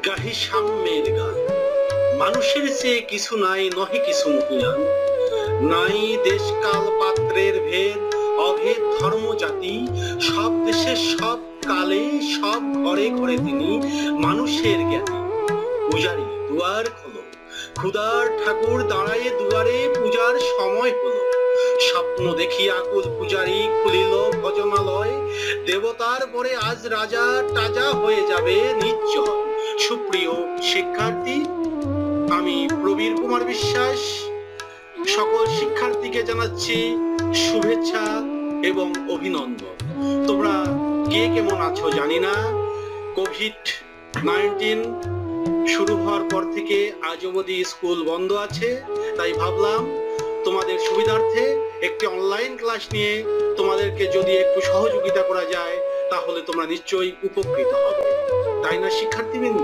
গাহি সাম্যের গান। মানুষের চেয়ে কিছু নাই, নহে কিছু মহিয়ান। নাই দেশ কাল পাত্রের ভেদ, অভেদ ধর্ম জাতি। সব দেশে সব কালে সব ঘরে ঘরে তিনি মানুষের জ্ঞানী। পূজারি দুয়ার খোলো, ক্ষুধার ঠাকুর দাঁড়ায়ে দুয়ারে, পূজার সময় হলো। স্বপ্ন দেখি আকুল পূজারি খুলিল ভজনালয়। দেবতার পরে আজ রাজা টাজা হয়ে যাবে নিশ্চয়। সুপ্রিয় শিক্ষার্থী, আমি প্রবীর কুমার বিশ্বাস সকল শিক্ষার্থীকে জানাচ্ছি শুভেচ্ছা এবং অভিনন্দন। তোমরা কে কেমন আছো জানি না। কোভিড-19 শুরু হওয়ার পর থেকে আজ অবধি স্কুল বন্ধ আছে, তাই ভাবলাম তোমাদের সুবিধার্থে একটি অনলাইন ক্লাস নিয়ে তোমাদেরকে যদি একটু সহযোগিতা করা যায় তাহলে তোমরা নিশ্চয়ই উপকৃত হবে, তাই না শিক্ষার্থীবৃন্দ?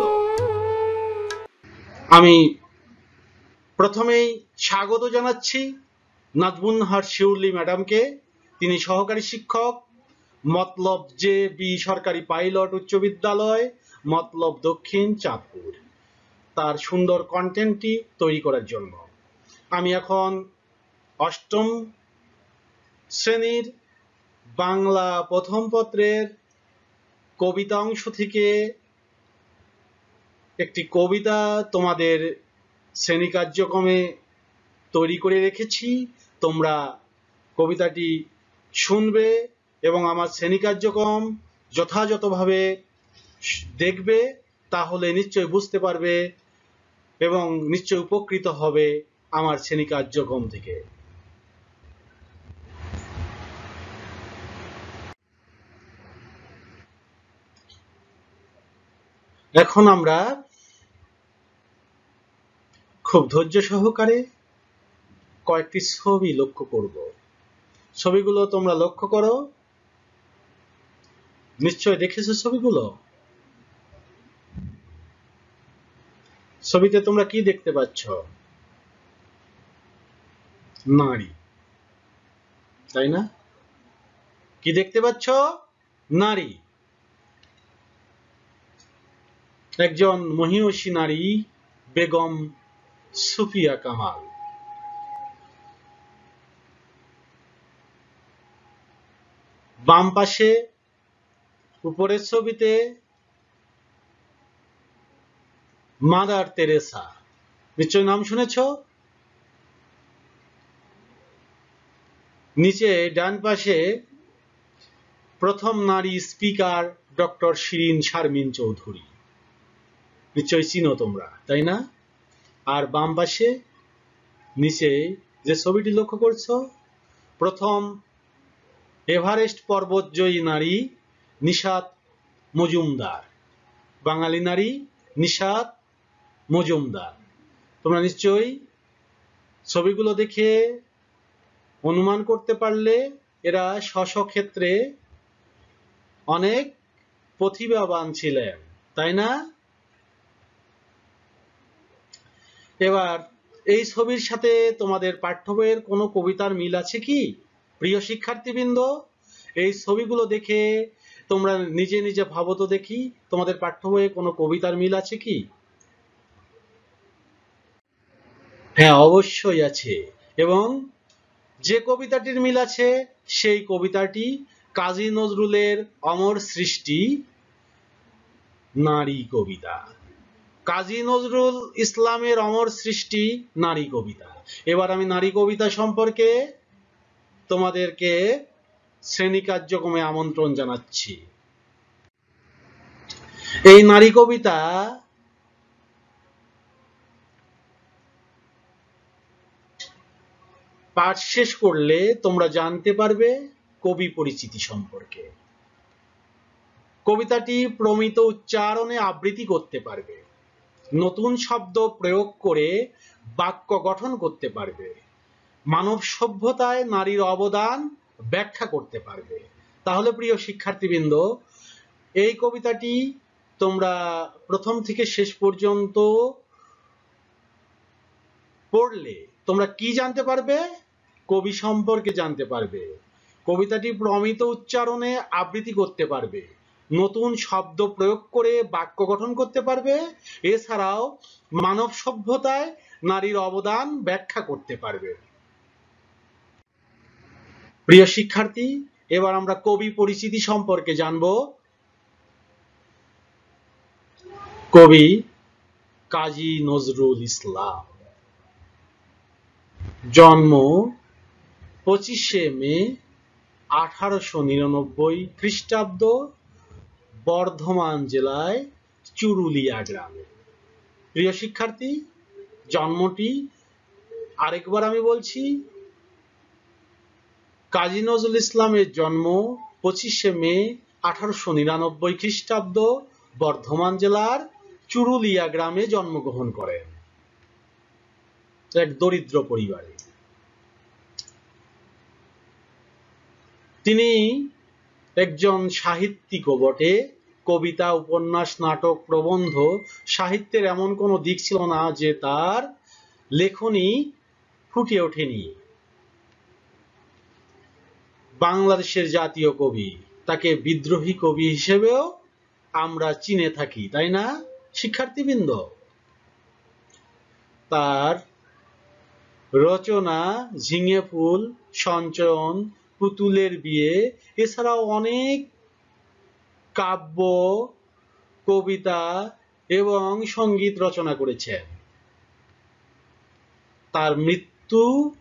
আমি প্রথমেই স্বাগত জানাচ্ছি নাজমুন্নাহার শিউলি ম্যাডামকে। তিনি সহকারী শিক্ষক, মতলব JB সরকারি পাইলট উচ্চ বিদ্যালয়, মতলব দক্ষিণ চাঁদপুর, তার সুন্দর কন্টেন্টটি তৈরি করার জন্য। আমি এখন অষ্টম শ্রেণীর বাংলা প্রথম পত্রের কবিতা অংশ থেকে একটি কবিতা তোমাদের শ্রেণী কার্যক্রমে তৈরি করে রেখেছি। তোমরা কবিতাটি শুনবে এবং আমার শ্রেণী কার্যক্রম যথাযথভাবে দেখবে, তাহলে নিশ্চয় বুঝতে পারবে এবং নিশ্চয় উপকৃত হবে আমার শ্রেণী কার্যক্রম থেকে। এখন আমরা খুব ধৈর্য সহকারে কয়েকটি ছবি লক্ষ্য করব। ছবিগুলো তোমরা লক্ষ্য করো। নিশ্চয় দেখেছো ছবিগুলো। ছবিতে তোমরা কি দেখতে পাচ্ছ? নারী, তাই না? কি দেখতে পাচ্ছ? নারী। একজন মহিয়সী নারী, বেগম সুফিয়া কামাল। বাম পাশে উপরের ছবিতে মাদার তেরেসা, নিশ্চয় নাম শুনেছ। নিচে ডান পাশে প্রথম নারী স্পিকার ডক্টর শিরিন শারমিন চৌধুরী, নিশ্চয় চিনো তোমরা, তাই না? আর বাম পাশে নিচে যে ছবিটি লক্ষ্য করছো, প্রথম এভারেস্ট পর্বতজয়ী নারী নিশাত মজুমদার, বাঙালি নারী নিশাত মজুমদার। তোমরা নিশ্চয়ই ছবিগুলো দেখে অনুমান করতে পারলে এরা স্ব ক্ষেত্রে অনেক প্রতিভাবান ছিলেন, তাই না? এবার এই ছবির সাথে তোমাদের পাঠ্য বইয়ের কোনো কবিতার মিল আছে কি প্রিয় শিক্ষার্থীবৃন্দ? এই ছবিগুলো দেখে তোমরা নিজে নিজে ভাবো তো দেখি, তোমাদের পাঠ্য বইয়ে কোনো কবিতার মিল আছে কি? হ্যাঁ, অবশ্যই আছে। এবং যে কবিতাটির মিল আছে সেই কবিতাটি কাজী নজরুলের অমর সৃষ্টি নারী কবিতা। কাজী নজরুল ইসলামের অমর সৃষ্টি নারী কবিতা। এবার আমি নারী কবিতা সম্পর্কে তোমাদেরকে শ্রেণী কার্যক্রমে আমন্ত্রণ জানাচ্ছি। এই নারী কবিতা পাঠ শেষ করলে তোমরা জানতে পারবে কবি পরিচিতি সম্পর্কে। কবিতাটি প্রমিত উচ্চারণে আবৃত্তি করতে পারবে, নতুন শব্দ প্রয়োগ করে বাক্য গঠন করতে পারবে, মানব সভ্যতায় নারীর অবদান ব্যাখ্যা করতে পারবে। তাহলে প্রিয় শিক্ষার্থীবৃন্দ, এই কবিতাটি তোমরা প্রথম থেকে শেষ পর্যন্ত পড়লে তোমরা কি জানতে পারবে? কবি সম্পর্কে জানতে পারবে। কবিতাটি প্রমিত উচ্চারণে আবৃত্তি করতে পারবে, নতুন শব্দ প্রয়োগ করে বাক্য গঠন করতে পারবে, এছাড়াও মানব সভ্যতায় নারীর অবদান ব্যাখ্যা করতে পারবে। প্রিয় শিক্ষার্থী, এবার আমরা কবি পরিচিতি সম্পর্কে জানব। কবি কাজী নজরুল ইসলাম, জন্ম 25শে মে 1899 খ্রিস্টাব্দ, বর্ধমান জেলায় চুরুলিয়া গ্রামে। প্রিয় শিক্ষার্থী, জন্মটি আরেকবার আমি বলছি, কাজী নজরুল ইসলামের জন্ম 25শে মে 1899 খ্রিস্টাব্দ, বর্ধমান জেলার চুরুলিয়া গ্রামে জন্মগ্রহণ করেন এক দরিদ্র পরিবারে। তিনি একজন সাহিত্যিকও বটে। কবিতা, উপন্যাস, নাটক, প্রবন্ধ সাহিত্যের এমন কোনো দিক ছিল না যে তার লেখনী ফুটে ওঠেনি। বাংলাদেশের জাতীয় কবি, তাকে বিদ্রোহী কবি হিসেবেও আমরা চিনে থাকি, তাই না শিক্ষার্থীবৃন্দ? তার রচনা ঝিঙে ফুল, সঞ্চয়ন, পুতুলের বিয়ে, এছাড়াও অনেক কাব্য, কবিতা এবং সঙ্গীত রচনা করেছেন। তার মৃত্যু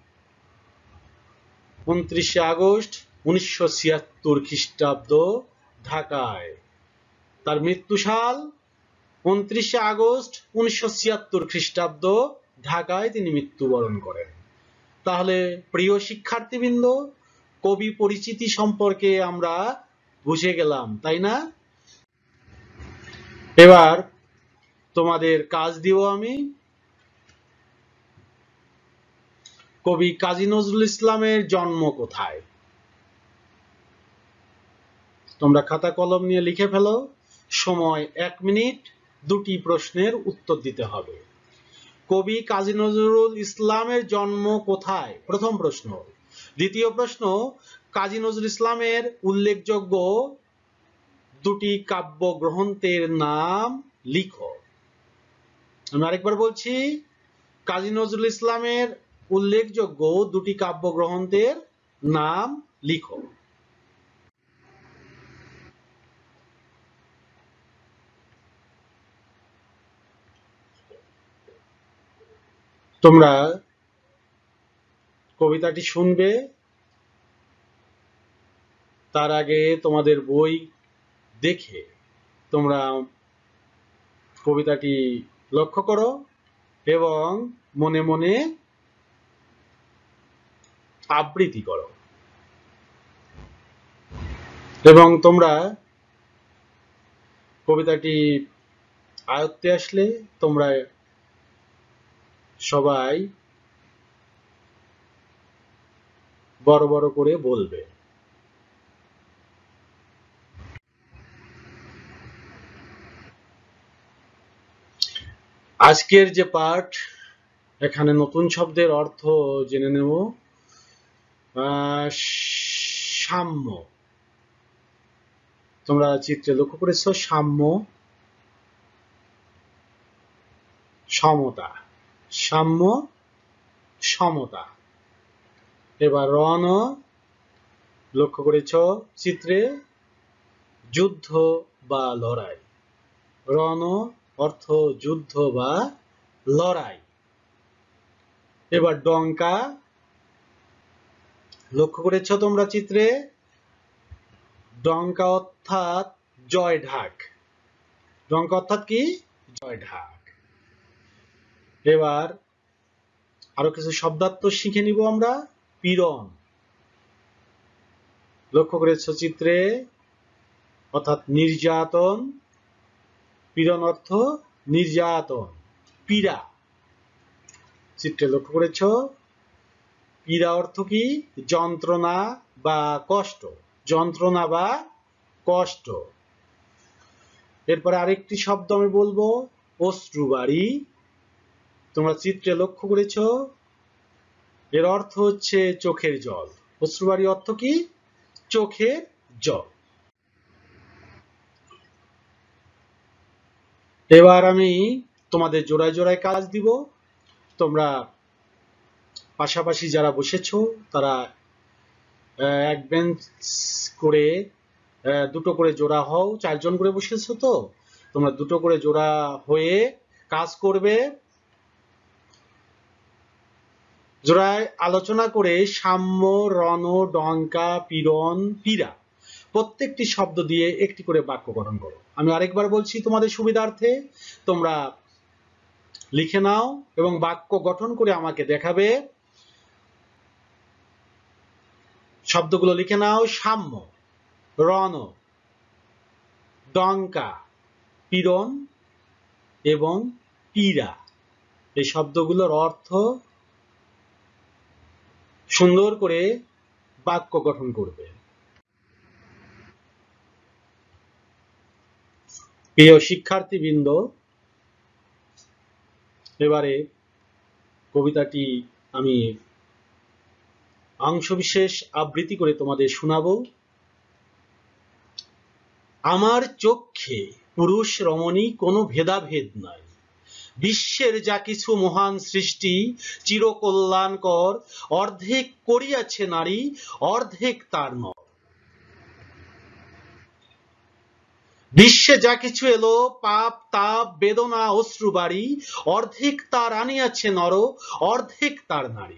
29শে আগস্ট 1976 খ্রিস্টাব্দ ঢাকায়। তার মৃত্যু সাল 29শে আগস্ট 1976 খ্রিস্টাব্দ ঢাকায় তিনি মৃত্যুবরণ করেন। তাহলে প্রিয় শিক্ষার্থীবৃন্দ, কবি পরিচিতি সম্পর্কে আমরা বুঝে গেলাম, তাই না? এবার তোমাদের কাজ দিব আমি। কবি কাজী নজরুল ইসলামের জন্ম কোথায়? তোমরা খাতা কলম নিয়ে লিখে ফেলো। সময় 1 মিনিট, 2টি প্রশ্নের উত্তর দিতে হবে। কবি কাজী নজরুল ইসলামের জন্ম কোথায়? প্রথম প্রশ্ন। দ্বিতীয় প্রশ্ন, কাজী নজরুল ইসলামের উল্লেখযোগ্য 2টি কাব্য গ্রন্থের নাম লিখো। আমি আরেকবার বলছি, কাজী নজরুল ইসলামের উল্লেখযোগ্য 2টি কাব্য গ্রন্থের নাম লিখো। তোমরা কবিতাটি শুনবে, তার আগে তোমাদের বই দেখে তোমরা কবিতাটি লক্ষ্য করো এবং মনে মনে আবৃত্তি করো। এবং তোমরা কবিতাটি আয়ত্তে আসলে তোমরা সবাই বড় বড় করে বলবে। আজকের যে পাঠ, এখানে নতুন শব্দের অর্থ জেনে নেব। সাম্য, তোমরা চিত্রে লক্ষ্য করেছো, সাম্য, সমতা, সাম্য, সমতা। এবার রণ, লক্ষ্য করেছো চিত্রে, যুদ্ধ বা লড়াই। রণ অর্থ যুদ্ধ বা লড়াই। এবার ডঙ্কা, লক্ষ্য করেছো তোমরা চিত্রে, ডঙ্কা অর্থাৎ জয় ঢাক। ডঙ্কা অর্থাৎ কি? জয় ঢাক। এবার আরো কিছু শব্দার্থ শিখে নিব আমরা। পীড়ন, লক্ষ্য করেছো চিত্রে, অর্থাৎ নির্যাতন। পীড়ন অর্থ নির্যাতন। পীড়া, চিত্রে লক্ষ্য করেছো, পীড়া অর্থ কি? যন্ত্রণা বা কষ্ট। যন্ত্রণা বা কষ্ট। এরপরে আরেকটি শব্দ আমি বলবো, অশ্রুবাড়ি। তোমরা চিত্রে লক্ষ্য করেছো, এর অর্থ হচ্ছে চোখের জল। অশ্রুবাড়ি অর্থ কি? চোখের জল। এবার আমি তোমাদের জোড়ায় জোড়ায় কাজ দিব। তোমরা পাশাপাশি যারা বসেছো তারা এক বেঞ্চ করে দুটো করে জোড়া হও। 4 জন করে বসেছো তো তোমরা দুটো করে জোড়া হয়ে কাজ করবে। জোড়ায় আলোচনা করে সাম্য, রণ, ডঙ্কা, পীড়ন, পীড়া প্রত্যেকটি শব্দ দিয়ে একটি করে বাক্য গঠন করো। আমি আরেকবার বলছি তোমাদের সুবিধার্থে, তোমরা লিখে নাও এবং বাক্য গঠন করে আমাকে দেখাবে। শব্দগুলো লিখে নাও। সাম্য, রণ, ডঙ্কা, পীড়ন এবং পীড়া। এই শব্দগুলোর অর্থ সুন্দর করে বাক্য গঠন করবে। প্রিয় শিক্ষার্থীবৃন্দ, এবারে কবিতাটি আমি অংশবিশেষ আবৃত্তি করে তোমাদের শোনাবো। আমার চক্ষে পুরুষ রমণী কোনো ভেদাভেদ নাই। বিশ্বের যা কিছু মহান সৃষ্টি চিরকল্যাণকর, অর্ধেক করিয়াছে নারী, অর্ধেক তার নর। বিশ্বে যা কিছু এলো পাপ, তাপ, বেদনা, অশ্রু বাড়ি, অর্ধেক তার আনিয়াছে নর, অর্ধেক তার নারী।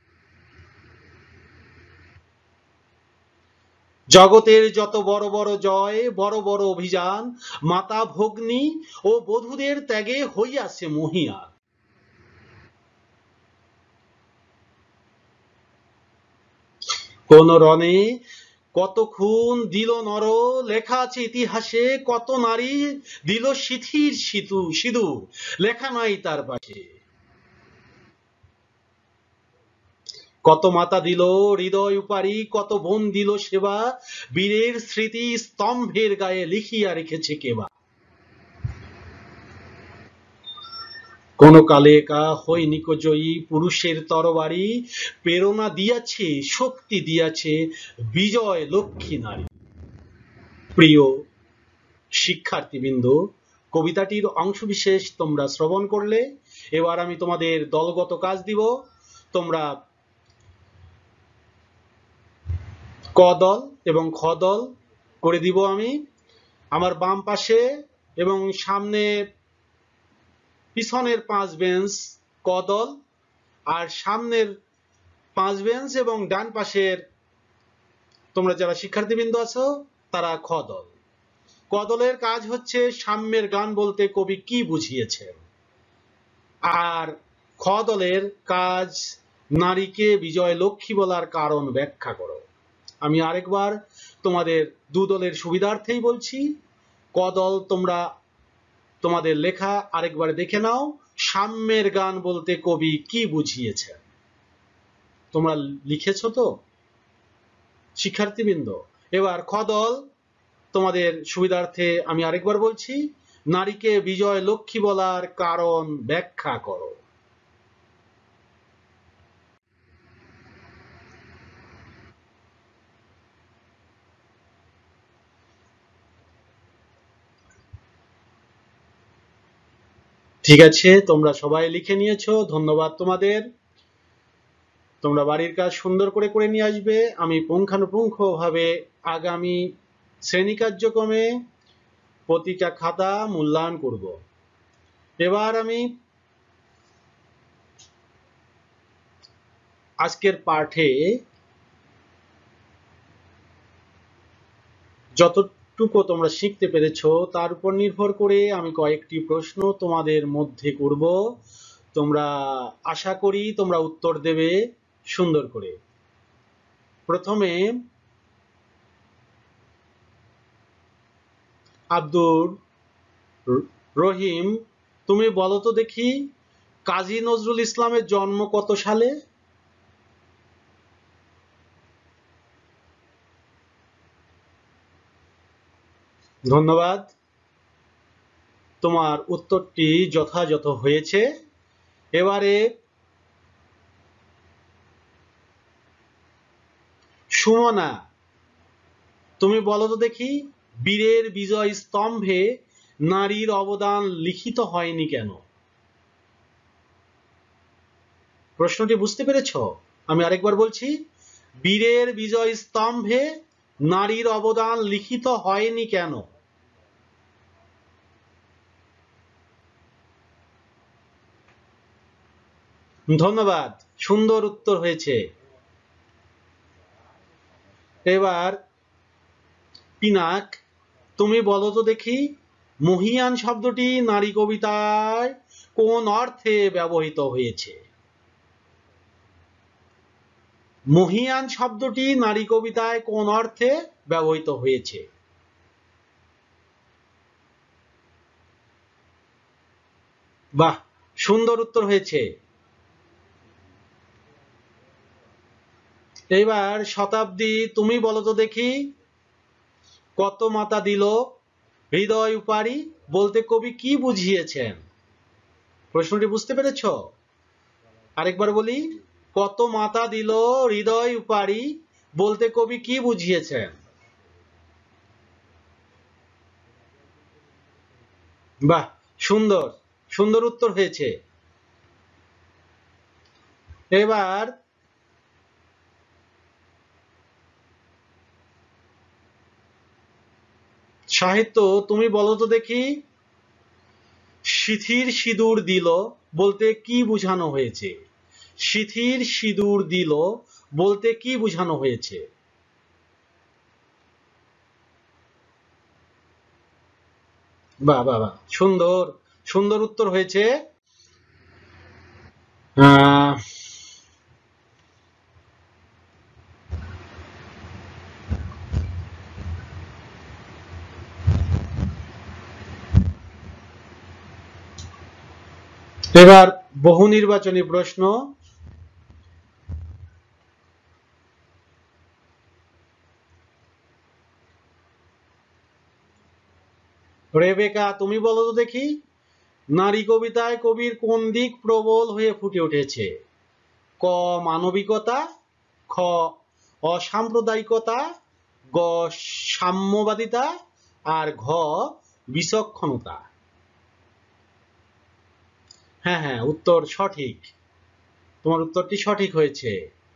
জগতের যত বড় বড় জয়, বড় বড় অভিযান, মাতা ভগ্নী ও বধূদের ত্যাগে হইয়াছে মহীয়ান। কোন রণে কত খুন দিল নর, লেখা আছে ইতিহাসে, কত নারী দিল সিথির সিঁদুর, লেখা নাই তার পাশে। কত মাতা দিল হৃদয় উপারি, কত বোন দিল সেবা, বীরের স্মৃতি স্তম্ভের গায়ে লিখিয়া রেখেছে কেবা। কোন কালে কা হৈনিক জয়ী পুরুষের তরবারি, প্রেরণা দিয়াছে শক্তি দিয়াছে বিজয় লক্ষ্মী নারী। প্রিয় শিক্ষার্থীবৃন্দ, কবিতাটির অংশবিশেষ তোমরা শ্রবণ করলে। এবার আমি তোমাদের দলগত কাজ দিব। তোমরা ক দল এবং খ দল করে দিব। আমি আমার বাম পাশে এবং সামনে পিছনের 5 বেঞ্চ ক দল, আর সামনের 5 বেঞ্চ এবং ডান পাশের তোমরা যারা শিক্ষার্থীবৃন্দ আছো তারা খ দল। ক দলের কাজ হচ্ছে সাম্যের গান বলতে কবি কি বুঝিয়েছেন, আর খ দলের কাজ নারীকে বিজয় লক্ষ্মী বলার কারণ ব্যাখ্যা করো। আমি আরেকবার তোমাদের দু দলের সুবিধার্থেই বলছি। ক দল তোমরা তোমাদের লেখা আরেকবার দেখে নাও। সাম্যের গান বলতে কবি কি বুঝিয়েছেন তোমরা লিখেছো তো শিক্ষার্থীবৃন্দ? এবার খ দল তোমাদের সুবিধার্থে আমি আরেকবার বলছি, নারীকে বিজয় লক্ষ্মী বলার কারণ ব্যাখ্যা করো। ঠিক আছে, তোমরা সবাই লিখে নিয়েছো, ধন্যবাদ তোমাদের। তোমরা বাড়ির কাজ সুন্দর করে করে নিয়ে আসবে। আমি পুঙ্খানুপুঙ্খভাবে আগামী শ্রেণী কার্যক্রমে প্রতিটা খাতা মূল্যায়ন করব। এবার আমি আজকের পাঠে যতটুকু তোমরা শিখতে পেরেছো তার উপর নির্ভর করে আমি কয়েকটি প্রশ্ন তোমাদের মধ্যে করব। তোমরা আশা করি তোমরা উত্তর দেবে সুন্দর করে। প্রথমে আব্দুর রহিম, তুমি বলো তো দেখি কাজী নজরুল ইসলামের জন্ম কত সালে? ধন্যবাদ, তোমার উত্তরটি যথাযথ হয়েছে। এবারে সুমনা, তুমি বলো তো দেখি বীরের বিজয় স্তম্ভে নারীর অবদান লিখিত হয়নি কেন? প্রশ্নটি বুঝতে পেরেছ? আমি আরেকবার বলছি, বীরের বিজয় স্তম্ভে নারীর অবদান লিখিত হয়নি কেন? ধন্যবাদ, সুন্দর উত্তর হয়েছে। এবার পিনাক, তুমি বলো তো দেখি, মহীয়ান শব্দটি নারী কবিতায় কোন অর্থে ব্যবহৃত হয়েছে? মহীয়ান শব্দটি নারী কবিতায় কোন অর্থে ব্যবহৃত হয়েছে? বাহ, সুন্দর উত্তর হয়েছে। এবার শতাব্দী, তুমি বলো তো দেখি, কত মাতা দিল হৃদয় উপারি বলতে কবি কি বুঝিয়েছেন? প্রশ্নটি বুঝতে পেরেছ? আরেকবার বলি, কত মাতা দিল হৃদয় উপারি বলতে কবি কি বুঝিয়েছেন? বাহ, সুন্দর, সুন্দর উত্তর হয়েছে। এবার সাহিত্য, তুমি বলো তো দেখি, সিথির সিঁদুর দিল বলতে কি বোঝানো হয়েছে? সিথির সিঁদুর দিল বলতে কি বোঝানো হয়েছে? বাহ বাহ বাহ, সুন্দর, সুন্দর উত্তর হয়েছে। এবার বহু নির্বাচনী প্রশ্ন। রেবেকা, তুমি বলো তো দেখি, নারী কবিতায় কবির কোন দিক প্রবল হয়ে ফুটে উঠেছে? ক মানবিকতা, খ অসাম্প্রদায়িকতা, গ সাম্যবাদিতা, আর ঘ বিচক্ষণতা। হ্যাঁ হ্যাঁ, উত্তর সঠিক, তোমার উত্তরটি সঠিক হয়েছে।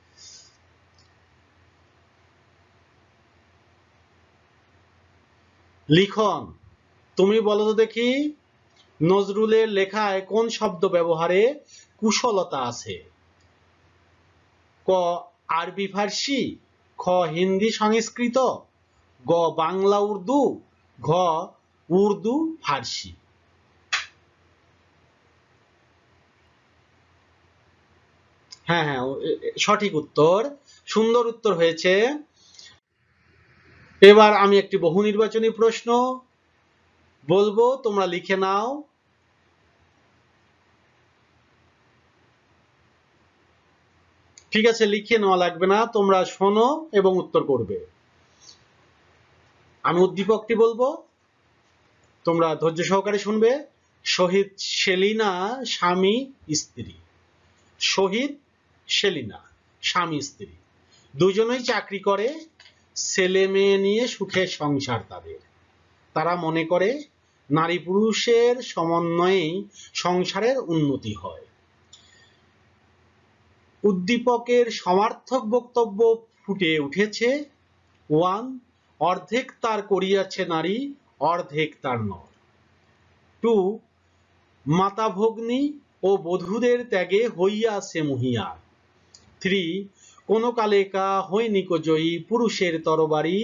লিখন, তুমি বলো তো দেখি, নজরুলের লেখায় কোন শব্দ ব্যবহারে কুশলতা আছে? ক আরবি ফার্সি, খ হিন্দি সংস্কৃত, গ বাংলা উর্দু, ঘ উর্দু ফার্সি। হ্যাঁ হ্যাঁ, সঠিক উত্তর, সুন্দর উত্তর হয়েছে। এবার আমি একটি বহু নির্বাচনী প্রশ্ন বলবো, তোমরা লিখে নাও। ঠিক আছে, লিখে নেওয়া লাগবে না, তোমরা শোনো এবং উত্তর করবে। আমি উদ্দীপকটি বলবো, তোমরা ধৈর্য সহকারে শুনবে। শহীদ সেলিনা স্বামী স্ত্রী। শহীদ সেলিনা স্বামী স্ত্রী দুজনেই চাকরি করে, ছেলে মেয়ে নিয়ে সুখের সংসার তাদের। তারা মনে করে নারী পুরুষের সমন্বয়েই সংসারের উন্নতি হয়। উদ্দীপকের সমার্থক বক্তব্য ফুটে উঠেছে। 1 অর্ধেক তার করিয়াছে নারী, অর্ধেক তার নর। 2 মাতা ভগ্নী ও বধূদের ত্যাগে হইয়াছে মহিয়ান। 3 কোন কালে কা হইনিক জয়ী পুরুষের তরবারি।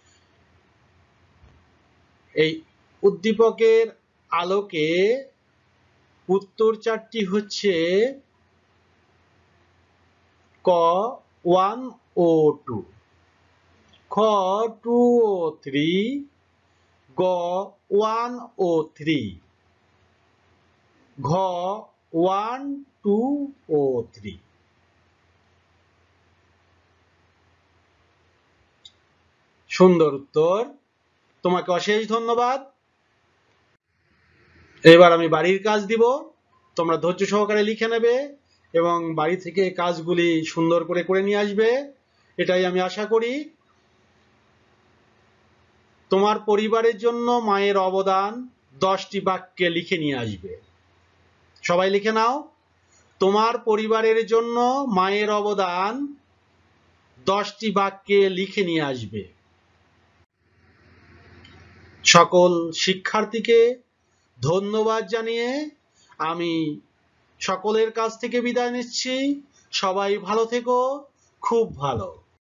এই উদ্দীপকের আলোকে উত্তর চারটি হচ্ছে ক 1 ও 2, খ 2 ও 3, গ 1 ও 3, ঘ 1, 2 ও 3। সুন্দর উত্তর, তোমাকে অশেষ ধন্যবাদ। এবার আমি বাড়ির কাজ দিব, তোমরা ধৈর্য সহকারে লিখে নেবে এবং বাড়ি থেকে কাজগুলি সুন্দর করে করে নিয়ে আসবে, এটাই আমি আশা করি। তোমার পরিবারের জন্য মায়ের অবদান 10টি বাক্যে লিখে নিয়ে আসবে। সবাই লিখে নাও, তোমার পরিবারের জন্য মায়ের অবদান 10টি বাক্যে লিখে নিয়ে আসবে। সকল শিক্ষার্থীকে ধন্যবাদ জানিয়ে আমি সকলের কাছ থেকে বিদায় নিচ্ছি। সবাই ভালো থেকো, খুব ভালো।